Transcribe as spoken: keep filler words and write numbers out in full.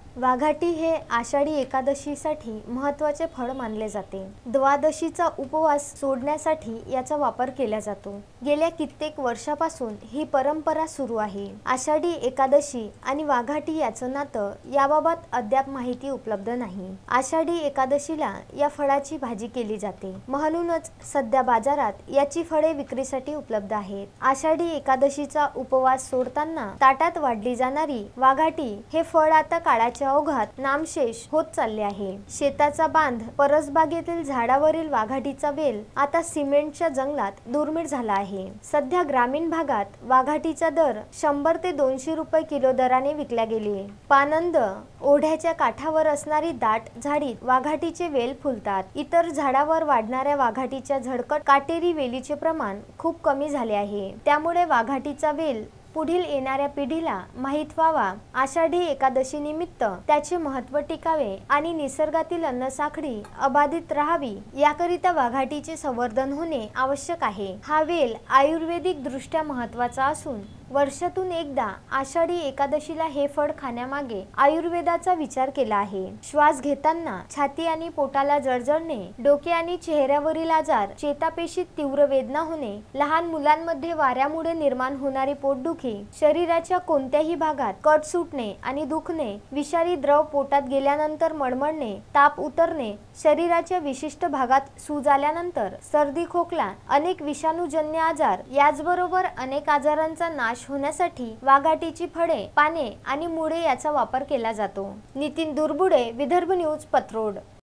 वाघाटी हे आषाढी एकादशीसाठी महत्त्वाचे फळ मानले जाते। द्वादशीचा उपवास सोडण्यासाठी याचा वापर केला जातो। गेल्या कित्येक वर्षापासून ही परंपरा सुरू आहे। आषाढी एकादशी आणि वाघाटी याचं नातं याबाबत अद्याप माहिती उपलब्ध नाही। आषाढी एकादशीला या फळाची भाजी केली जाते, म्हणूनच सध्या बाजारात याची फळे विक्रीसाठी उपलब्ध आहेत। आषाढी एकादशीचा उपवास सोडताना ताटात वाढली जाणारी वाघाटी हे फळ आता काळाच्या ओघात नामशेष होत चालले आहे। शेताचा बांध, परसबागेतील झाडावरील वाघाटीचा वेल आता सिमेंटच्या जंगलात दुर्मिळ झाला आहे। सध्या ग्रामीण भागात वाघाटीचा दर शंभर ते दोनशे रुपये किलो दराने विकल्या गेली। पानंद ओढ्याच्या काठावर असणारी दाट झाडीत वाघाटीचे वेल फुलतात। इतर झाडावर वाढणाऱ्या वाघाटीच्या झडकट काटेरी वेलीचे प्रमाण खूप कमी झाले आहे। त्यामुळे वाघाटीचा वेल पुढील येणाऱ्या पिढीला माहित व्हावा, आषाढी एकादशी निमित्त त्याचे महत्त्व टिकावे आणि निसर्गातील अन्नसाखळी अबाधित राहावी याकरिता वाघाटीचे संवर्धन होणे आवश्यक आहे। हा वेल आयुर्वेदिक दृष्ट्या महत्त्वाचा असून वर्षातून एकदा आषाढी एकादशीला हे फळ खाण्यामागे आयुर्वेदाचा विचार केला आहे। श्वास घेताना छाती आणि पोटाला जळजळणे, डोके आणि चेहऱ्यावरील आजार, चेतापेशीत तीव्र वेदना होणे, लहान मुलांमध्ये वाऱ्यामुळे निर्माण होणारी पोटदुखी, शरीराच्या कोणत्याही भागात कट सुटणे आणि दुखणे, विषारी द्रव पोटात गेल्यानंतर मळमळणे, ताप उतरणे, शरीराच्या विशिष्ट भागात सूज आल्यानंतर सर्दी खोकला, अनेक विषाणूजन्य आजार, याचबरोबर अनेक आजारांचा नाश होण्यासाठी वाघाटीची फळे, पाने आणि मुळे याचा वापर केला जातो। नितीन दुर्बुडे, विदर्भ न्यूज, पत्रोड।